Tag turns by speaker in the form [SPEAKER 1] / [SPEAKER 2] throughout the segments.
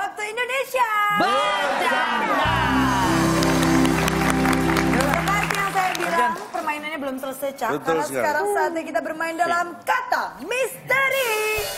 [SPEAKER 1] Waktu Indonesia
[SPEAKER 2] Bercanda.
[SPEAKER 1] Seperti yang saya bilang, permainannya belum selesai, Cak. Karena sekarang saatnya kita bermain dalam kata misteri.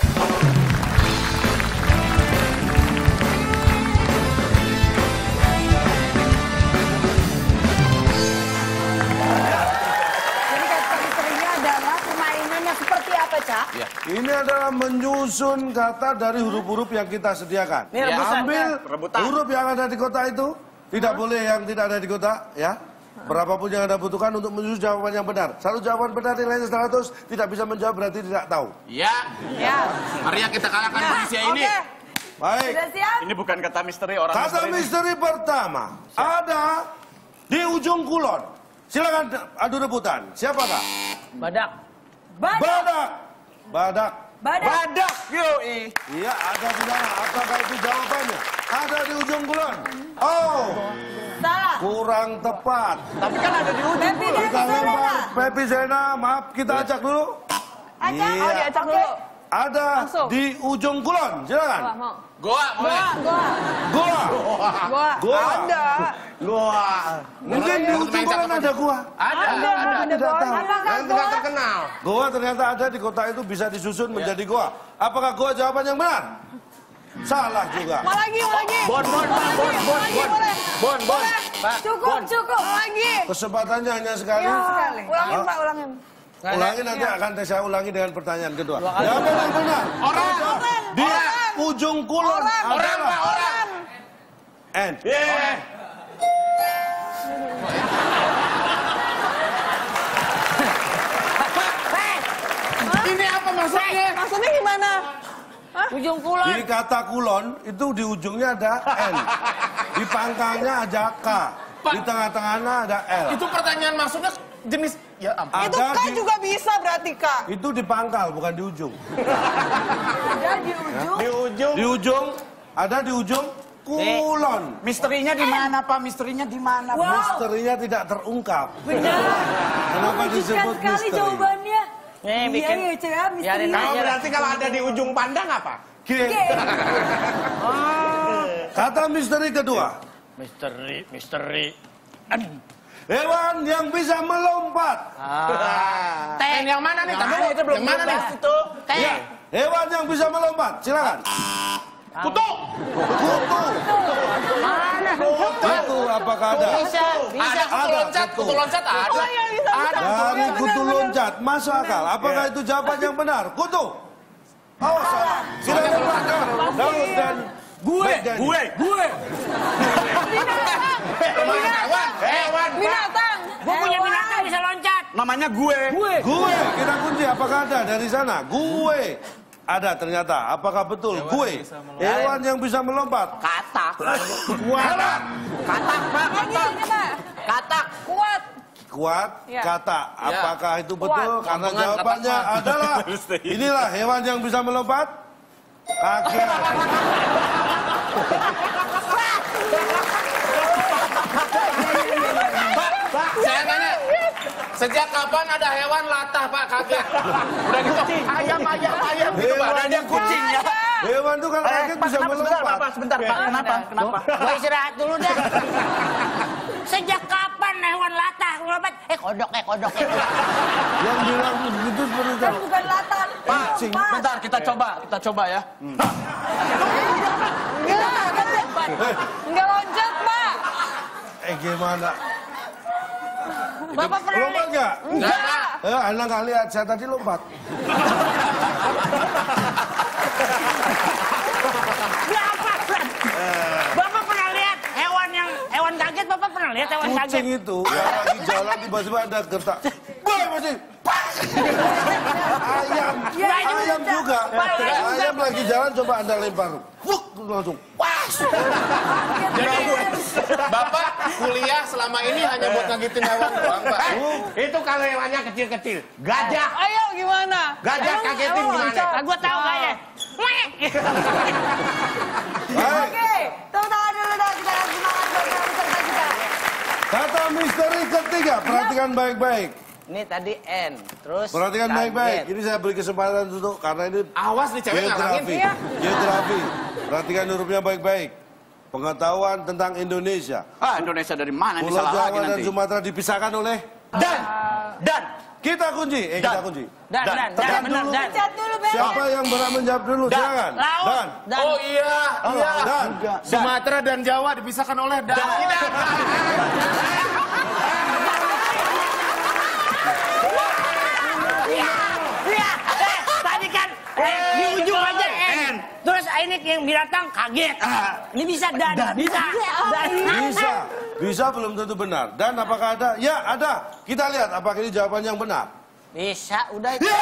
[SPEAKER 1] Jadi kata misterinya adalah permainan yang seperti apa, Cak?
[SPEAKER 3] Ya.
[SPEAKER 4] Ini adalah menyusun kata dari huruf-huruf yang kita sediakan. Ambil huruf yang ada di kotak itu. Tidak boleh yang tidak ada di kotak, ya. Berapapun yang Anda butuhkan untuk menyusun jawaban yang benar. Satu jawaban benar nilainya 100, tidak bisa menjawab berarti tidak tahu.
[SPEAKER 3] Ya. Mari kita kalahkan polisi ini.
[SPEAKER 4] Baik.
[SPEAKER 1] Sudah siap?
[SPEAKER 2] Ini bukan kata misteri orang
[SPEAKER 4] Kata misteri pertama ada di ujung kulon. Silakan adu rebutan. Siapakah?
[SPEAKER 5] Badak.
[SPEAKER 4] Badak. Badak.
[SPEAKER 2] Badak, yoi.
[SPEAKER 4] Iya, ada di sana. Apakah itu jawabannya? Ada di ujung kulon. Oh,
[SPEAKER 1] Salah.
[SPEAKER 4] kurang tepat.
[SPEAKER 2] Tapi kan ada di ujung.
[SPEAKER 1] Pepi dan
[SPEAKER 4] Kita
[SPEAKER 1] Serena.
[SPEAKER 4] lempar Pepi Zena, maaf kita acak dulu.
[SPEAKER 1] Acak?
[SPEAKER 4] Iya.
[SPEAKER 1] Oh, diacak dulu.
[SPEAKER 4] Ada di ujung kulon. Silakan.
[SPEAKER 3] Goa, boleh.
[SPEAKER 4] Goa. Goa.
[SPEAKER 1] Ada.
[SPEAKER 4] Mungkin di ujung kulon ada goa.
[SPEAKER 3] Ada.
[SPEAKER 4] Tidak tahu.
[SPEAKER 1] Apakah
[SPEAKER 3] Yang tidak terkenal.
[SPEAKER 4] Goa ternyata ada di kota itu bisa disusun menjadi goa. Apakah goa jawaban yang benar? Salah juga.
[SPEAKER 1] Mau lagi.
[SPEAKER 2] Bon. Pak,
[SPEAKER 1] Cukup. Lagi.
[SPEAKER 4] Kesempatannya hanya sekali.
[SPEAKER 1] Ulangin, Pak, ulangin.
[SPEAKER 4] Ulangi nanti akan saya ulangi dengan pertanyaan kedua. Jawaban yang benar.
[SPEAKER 3] Orang.
[SPEAKER 4] Di ujung kulon adalah
[SPEAKER 3] Orang.
[SPEAKER 4] N.
[SPEAKER 3] Ini apa maksudnya?
[SPEAKER 1] Maksudnya gimana?
[SPEAKER 5] Ujung kulon.
[SPEAKER 4] Di kata kulon itu di ujungnya ada N. Di pangkalnya ada K. Di tengah-tengahnya ada L.
[SPEAKER 3] Itu pertanyaan maksudnya jenis ya ampun.
[SPEAKER 1] Itu
[SPEAKER 4] Ada
[SPEAKER 1] K
[SPEAKER 4] di-
[SPEAKER 1] juga bisa berarti, Kak.
[SPEAKER 4] Itu di pangkal bukan di ujung.
[SPEAKER 1] Ada di ujung.
[SPEAKER 2] di ujung.
[SPEAKER 4] Di ujung ada di ujung kulon.
[SPEAKER 2] Misterinya di mana, Pak? Misterinya di mana?
[SPEAKER 1] Wow.
[SPEAKER 4] Misterinya tidak terungkap.
[SPEAKER 1] Benar.
[SPEAKER 4] Kenapa
[SPEAKER 1] Mengejutkan
[SPEAKER 4] disebut
[SPEAKER 1] sekali
[SPEAKER 4] misteri?
[SPEAKER 1] jawabannya.
[SPEAKER 5] Bikin.
[SPEAKER 1] Iya, Cak, misteri.
[SPEAKER 2] Kalau berarti kalau ada di ujung pandang apa?
[SPEAKER 4] G. Kata misteri kedua.
[SPEAKER 5] Misteri.
[SPEAKER 4] Hewan yang bisa melompat.
[SPEAKER 3] Ten yang mana nih? Tadi
[SPEAKER 2] itu belum
[SPEAKER 3] yang mana nih?
[SPEAKER 2] dibahas itu.
[SPEAKER 4] Ya, hewan yang bisa melompat. Silakan.
[SPEAKER 3] Kutu.
[SPEAKER 4] Kutu apakah ada?
[SPEAKER 5] Bisa.
[SPEAKER 3] Ada kutu
[SPEAKER 4] Ada,
[SPEAKER 3] loncat.
[SPEAKER 4] kutu.
[SPEAKER 3] Kutu loncat ada.
[SPEAKER 4] Dari kutu loncat. Masuk akal. Apakah itu jawaban yang benar? Kutu. Oh, salah. Silakan belakang. Daud dan
[SPEAKER 2] Gue.
[SPEAKER 3] Hewan.
[SPEAKER 1] Binatang.
[SPEAKER 5] Gue punya binatang bisa loncat.
[SPEAKER 2] Namanya gue.
[SPEAKER 4] Gue. Kita kunci. Apakah ada dari sana? Gue. Ada ternyata. Apakah betul? Gue. Hewan yang bisa melompat.
[SPEAKER 2] Katak.
[SPEAKER 4] Kuat.
[SPEAKER 2] Katak, Pak. Katak.
[SPEAKER 1] Kuat.
[SPEAKER 4] Kuat. Kata. Apakah itu betul? Karena jawabannya adalah inilah hewan yang bisa melompat. Kaki.
[SPEAKER 3] Pak, saya tanya. Sejak kapan ada hewan latah, Pak, kaget? Udah gitu, ayam gitu, Pak.
[SPEAKER 4] Hewan
[SPEAKER 2] Ada kucing ya.
[SPEAKER 4] Hewan itu kan kaget bisa melompat.
[SPEAKER 2] Sebentar, Pak. Kenapa?
[SPEAKER 5] Gue istirahat dulu dah. Sejak kapan hewan latah melompat? Kodok.
[SPEAKER 4] Yang bilang begitu seperti itu.
[SPEAKER 1] Bukan latar.
[SPEAKER 2] Pak, bentar kita coba ya.
[SPEAKER 1] Enggak loncat, Pak.
[SPEAKER 4] Gimana?
[SPEAKER 5] Bapak pernah
[SPEAKER 4] Lompat nggak?
[SPEAKER 3] Enggak.
[SPEAKER 4] Anda nggak lihat, saya tadi lompat.
[SPEAKER 5] Bapak pernah lihat hewan kaget? Bapak pernah lihat hewan kaget?
[SPEAKER 4] Kucing itu yang lagi jalan tiba-tiba ada gertak. Boy, masih. Ayam juga. Ayam lagi jalan coba Anda lempar. Wuk, langsung.
[SPEAKER 3] Jadi, Bapak kuliah selama ini hanya buat ngagitin hewan doang, Pak.
[SPEAKER 2] Itu kalau hewannya kecil-kecil. Gajah.
[SPEAKER 1] Ayo gimana?
[SPEAKER 2] Gajah kagetin gimana?
[SPEAKER 5] Gue tahu kayaknya.
[SPEAKER 4] Baik.
[SPEAKER 1] Oke, tepuk tangan dulu dong. Kita kasih semangat buat para peserta kita.
[SPEAKER 4] Kata misteri ketiga, perhatikan baik-baik.
[SPEAKER 5] Ini tadi N, terus
[SPEAKER 4] Perhatikan
[SPEAKER 5] kaget.
[SPEAKER 4] baik-baik. Ini saya beri kesempatan untuk karena ini
[SPEAKER 3] Awas nih cewek ngalangin.
[SPEAKER 4] geografi. Geografi. Perhatikan hurufnya baik-baik. Pengetahuan tentang Indonesia.
[SPEAKER 2] Ah, Indonesia dari mana ini
[SPEAKER 4] Pulau
[SPEAKER 2] salah lagi
[SPEAKER 4] Jawa dan
[SPEAKER 2] nanti.
[SPEAKER 4] Sumatera dipisahkan oleh
[SPEAKER 2] Dan.
[SPEAKER 4] kita kunci. Kita kunci.
[SPEAKER 5] Dan, bener, dan.
[SPEAKER 1] Pencet dulu, Beb.
[SPEAKER 4] Siapa yang berhak menjawab dulu? Silakan.
[SPEAKER 5] Laut.
[SPEAKER 4] Dan.
[SPEAKER 3] Oh iya, iya.
[SPEAKER 4] Dan.
[SPEAKER 3] Sumatera dan Jawa dipisahkan oleh dan.
[SPEAKER 5] Iya, tadi kan di ujung aja N. Terus ini yang binatang kaget. Ini bisa dan, bisa. Dan.
[SPEAKER 4] Bisa. Bisa belum tentu benar. Dan apakah ada? Ya, ada. Kita lihat apakah ini jawaban yang benar.
[SPEAKER 5] Bisa, udah itu.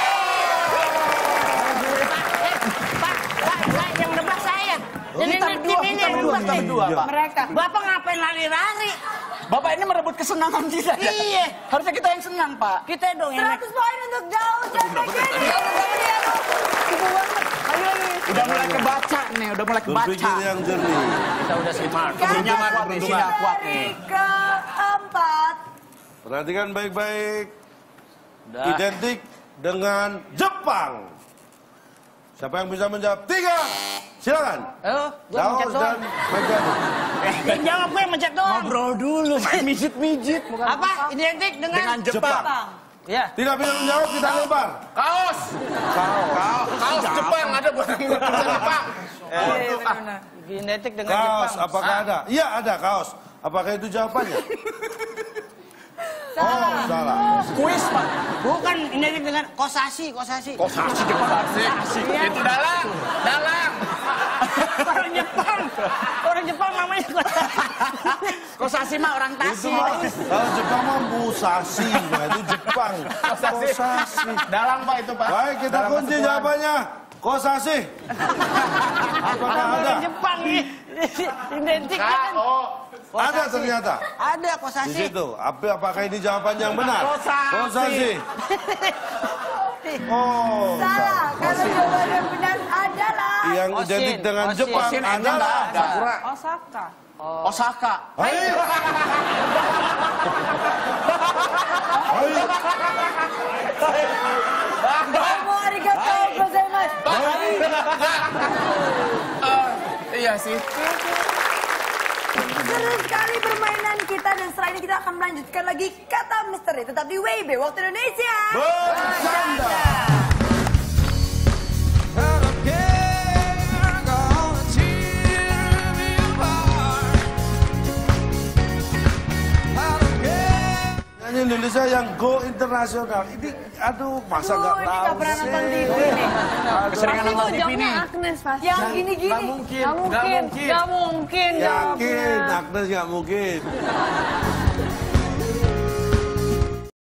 [SPEAKER 5] Pak, yang nebak saya. Ini tim ini yang nebak
[SPEAKER 2] Kita berdua, Pak.
[SPEAKER 1] Mereka.
[SPEAKER 5] Bapak ngapain lari-lari?
[SPEAKER 2] Bapak ini merebut kesenangan kita.
[SPEAKER 5] Iya.
[SPEAKER 2] Harusnya kita yang senang, Pak.
[SPEAKER 5] Kita dong yang
[SPEAKER 1] 100 poin untuk jauh sampai gini. Ibu banget. Ayo nih.
[SPEAKER 2] Udah mulai kebaca nih, udah mulai
[SPEAKER 4] Berpikir
[SPEAKER 2] kebaca.
[SPEAKER 4] yang jernih.
[SPEAKER 2] Kita udah smart.
[SPEAKER 1] Kata
[SPEAKER 2] Isinya kuat, isinya kuat
[SPEAKER 1] dari
[SPEAKER 2] nih.
[SPEAKER 1] keempat.
[SPEAKER 4] Perhatikan baik-baik.
[SPEAKER 2] Udah.
[SPEAKER 4] Identik dengan Jepang. Siapa yang bisa menjawab? 3. Silakan.
[SPEAKER 5] Gua mencet
[SPEAKER 4] Daos dan
[SPEAKER 5] doang.
[SPEAKER 4] Megani.
[SPEAKER 5] Yang jawab gue yang mencet doang.
[SPEAKER 2] Ngobrol dulu, main mijit-mijit.
[SPEAKER 5] Apa? Identik dengan
[SPEAKER 2] Jepang.
[SPEAKER 5] Ya.
[SPEAKER 4] Tidak bisa menjawab, kita lempar.
[SPEAKER 3] Kaos. Kaos Jepang ada buat Jepang.
[SPEAKER 1] Iya, benar.
[SPEAKER 5] Identik dengan
[SPEAKER 4] Kaos,
[SPEAKER 5] Jepang.
[SPEAKER 4] apakah ada? Iya, ada kaos. Apakah itu jawabannya? Oh, salah.
[SPEAKER 2] Kuis, Pak.
[SPEAKER 5] Bukan identik dengan kosasi.
[SPEAKER 3] Kosasi Jepang. Itu dalang.
[SPEAKER 5] Orang Jepang namanya kosasi.
[SPEAKER 2] Kosasi mah orang
[SPEAKER 4] Itu
[SPEAKER 2] Tasik.
[SPEAKER 4] mah, kalau Jepang mah Musashi, nah itu Jepang. Kosasi.
[SPEAKER 3] Dalang Pak itu Pak.
[SPEAKER 4] Baik, kita kunci jawabannya. Kosasi. Apakah ada?
[SPEAKER 5] Orang Jepang nih. Identiknya kan.
[SPEAKER 4] Ada ternyata.
[SPEAKER 5] Ada
[SPEAKER 4] Di
[SPEAKER 5] kosasi.
[SPEAKER 4] situ. Apakah ini jawaban yang benar?
[SPEAKER 3] Kosasi.
[SPEAKER 4] Kosasi. Oh,
[SPEAKER 1] Salah. Karena jawaban yang benar adalah
[SPEAKER 4] yang
[SPEAKER 5] Osin.
[SPEAKER 4] identik dengan
[SPEAKER 5] Osin.
[SPEAKER 4] Jepang
[SPEAKER 2] Osin aja
[SPEAKER 4] adalah
[SPEAKER 2] nggak ada.
[SPEAKER 1] Osaka.
[SPEAKER 2] Osaka.
[SPEAKER 4] Ayo. Ayo.
[SPEAKER 1] Domo arigato gozaimasu.
[SPEAKER 3] Iya sih.
[SPEAKER 1] Seru sekali permainan kita dan setelah ini kita akan melanjutkan lagi kata misteri. Tetap di WIB Waktu Indonesia.
[SPEAKER 4] Bersanda. Nyanyi Indonesia yang go internasional. Ini aduh masa nggak
[SPEAKER 1] Ini
[SPEAKER 4] tahu
[SPEAKER 1] nggak pernah
[SPEAKER 4] sih.
[SPEAKER 1] nonton TV nih.
[SPEAKER 2] Keseringan nonton TV nih.
[SPEAKER 6] Agnes pasti.
[SPEAKER 1] Yang gini-gini.
[SPEAKER 6] Gak mungkin.
[SPEAKER 1] Gak mungkin
[SPEAKER 4] Yakin Agnes nggak mungkin.